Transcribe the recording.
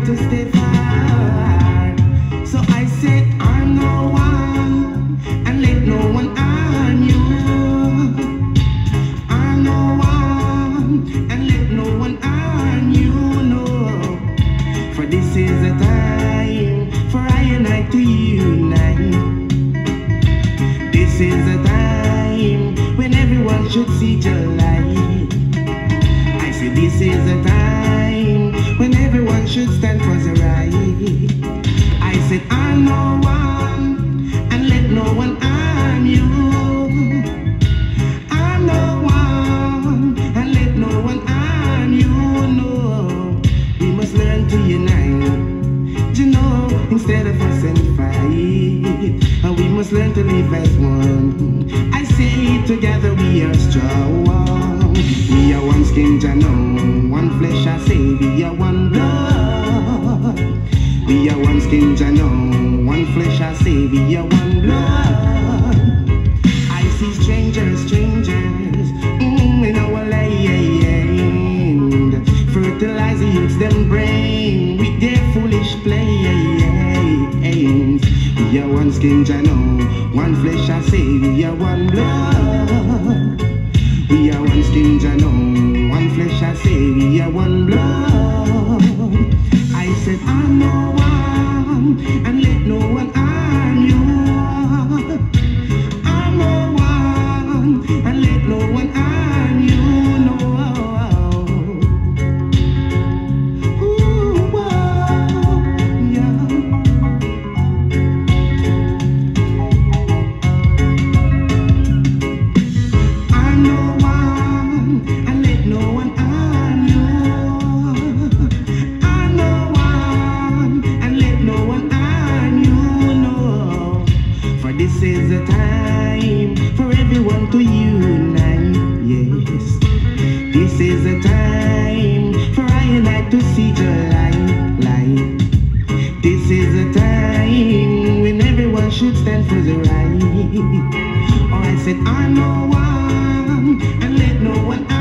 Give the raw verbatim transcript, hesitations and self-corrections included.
to stay far. So I said I'm no one, and let no one harm you. I'm no one, and let no one harm you, no. For this is a time for I and I to unite. This is a time when everyone should see your light. I say this is a time when everyone should stand for the right. I said I'm no one, and let no one harm you. I'm no one, and let no one harm you, no. We must learn to unite, you know, instead of us and fight. And we must learn to live as one. I say together we are strong. We are one skin, you know, one flesh. I say we are one blood. We are one skin, you know, one flesh. I say we are one blood. I see strangers, strangers mm, in our land. Fertilize the youths, them brain with their foolish play. We are one skin, you know, one flesh. I say we are one blood. We are one skin, you know, one flesh. I say we are one blood. I said I'm no one, and let no one harm you. I'm no one, and let no one harm you, no. Ooh, whoa, yeah. I'm no one, and let no one harm you. I'm no one, and let no one harm you, no. For this is a time for everyone to unite, yes. This is a time for I and I to see the light, light. This is a time when everyone should stand for the right. Oh, I said I'm no one, and let no one